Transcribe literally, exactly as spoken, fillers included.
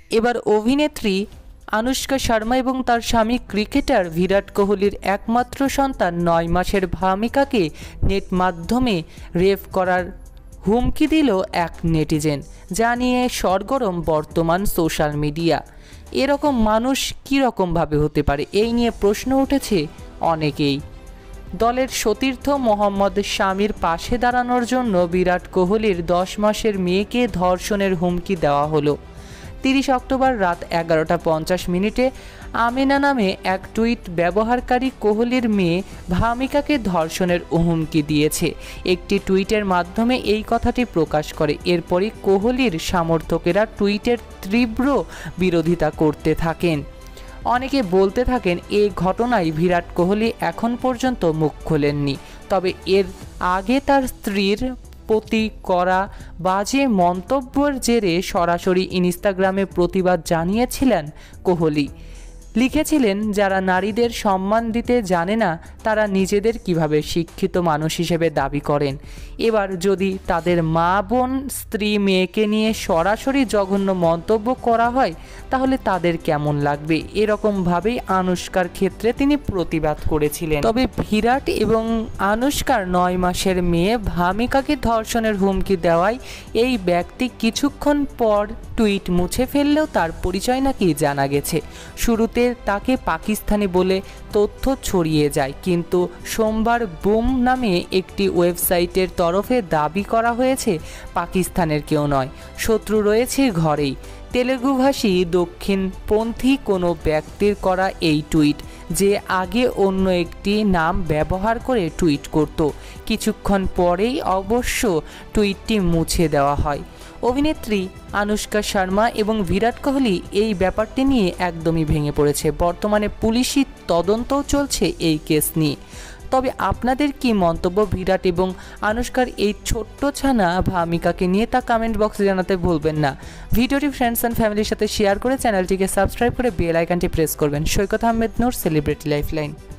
এবার অভিনেত্রী আনুষ্কা শর্মা এবং তার স্বামী ক্রিকেটার বিরাট কোহলির একমাত্র সন্তান নয় মাসের ভামিকাকে নেট মাধ্যমে রেপ করার হুমকি দিল এক নেটিজেন, যা নিয়ে সরগরম বর্তমান সোশ্যাল মিডিয়া। এরকম মানুষ কীরকমভাবে হতে পারে, এই নিয়ে প্রশ্ন উঠেছে অনেকেই। দলের সতীর্থ মোহাম্মদ শামির পাশে দাঁড়ানোর জন্য বিরাট কোহলির দশ মাসের মেয়েকে ধর্ষণের হুমকি দেওয়া হলো। তিরিশ অক্টোবর রাত এগারোটা পঞ্চাশ মিনিটে আমিনা নামে এক টুইট ব্যবহারকারী কোহলির মেয়ে ভামিকাকে ধর্ষণের হুমকি দিয়েছে। একটি টুইটের মাধ্যমে এই কথাটি প্রকাশ করে। এরপরই কোহলির সমর্থকেরা টুইটের তীব্র বিরোধিতা করতে থাকেন। অনেকে বলতে থাকেন এই ঘটনায় বিরাট কোহলি এখন পর্যন্ত মুখ খোলেননি, তবে এর আগে তার স্ত্রীর প্রতি করা বাজে মন্তব্যের জেরে সরাসরি ইনস্টাগ্রামে প্রতিবাদ জানিয়েছিলেন কোহলি। লিখেছিলেন, যারা নারীদের সম্মান দিতে জানে না তারা নিজেদের কিভাবে শিক্ষিত মানুষ হিসেবে দাবি করেন। এবার যদি তাদের মা, বোন, স্ত্রী, মেয়েকে নিয়ে সরাসরি জঘন্য মন্তব্য করা হয় তাহলে তাদের কেমন লাগবে, এরকমভাবেই আনুষ্কার ক্ষেত্রে তিনি প্রতিবাদ করেছিলেন। তবে বিরাট এবং আনুষ্কার নয় মাসের মেয়ে ভামিকাকে ধর্ষণের হুমকি দেওয়ায় এই ব্যক্তি কিছুক্ষণ পর টুইট মুছে ফেললেও তার পরিচয় নাকি জানা গেছে। শুরুতে তাকে পাকিস্তানি বলে তথ্য ছড়িয়ে যায়, কিন্তু সোমবার বুম নামে একটি ওয়েবসাইটের তরফে দাবি করা হয়েছে পাকিস্তানের কেউ নয়, শত্রু রয়েছে ঘরেই। তেলেগুভাষী দক্ষিণপন্থী কোনো ব্যক্তির করা এই টুইট, যে আগে অন্য একটি নাম ব্যবহার করে টুইট করত। কিছুক্ষণ পরেই অবশ্য টুইটটি মুছে দেওয়া হয়। অভিনেত্রী আনুষ্কা শর্মা এবং বিরাট কোহলি এই ব্যাপারটি নিয়ে একদমই ভেঙে পড়েছে। বর্তমানে পুলিশি তদন্তও চলছে এই কেস নিয়ে। তবে আপনাদের কি মন্তব্য বিরাট এবং আনুষ্কার এই ছোট্ট ছানা ভামিকাকে নিয়ে, তা কমেন্ট বক্সে জানাতে ভুলবেন না। ভিডিওটি ফ্রেন্ডস অ্যান্ড ফ্যামিলির সাথে শেয়ার করে চ্যানেলটিকে সাবস্ক্রাইব করে বেল আইকনটি প্রেস করবেন। Saikat Ahmed Noor, celebrity lifeline.